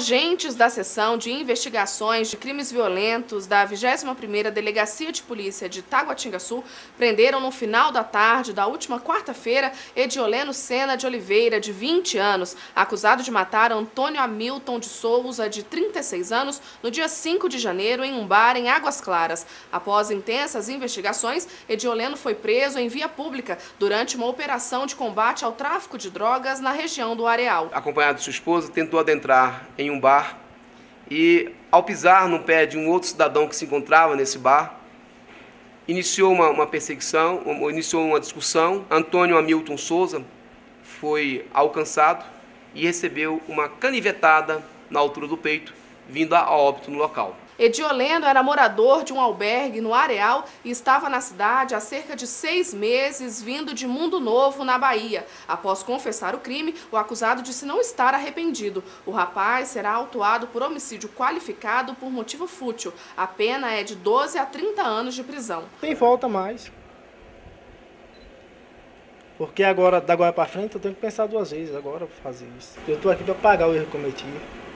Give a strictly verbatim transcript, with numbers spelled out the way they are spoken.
agentes da Seção de Investigações de Crimes Violentos da vigésima primeira Delegacia de Polícia de Taguatingaçu prenderam no final da tarde da última quarta-feira Edioleno Sena de Oliveira, de vinte anos, acusado de matar Antônio Hamilton de Souza, de trinta e seis anos, no dia cinco de janeiro em um bar em Águas Claras. Após intensas investigações, Edioleno foi preso em via pública durante uma operação de combate ao tráfico de drogas na região do Areal. Acompanhado de sua esposa, tentou adentrar em um bar e, ao pisar no pé de um outro cidadão que se encontrava nesse bar, iniciou uma, uma perseguição, uma, iniciou uma discussão. Antônio Hamilton Souza foi alcançado e recebeu uma canivetada na altura do peito, vindo a óbito no local. Edioleno era morador de um albergue no Areal e estava na cidade há cerca de seis meses, vindo de Mundo Novo, na Bahia. Após confessar o crime, o acusado disse não estar arrependido. O rapaz será autuado por homicídio qualificado por motivo fútil. A pena é de doze a trinta anos de prisão. Tem volta mais. Porque agora, da agora para frente, eu tenho que pensar duas vezes agora para fazer isso. Eu estou aqui para pagar o erro que cometi.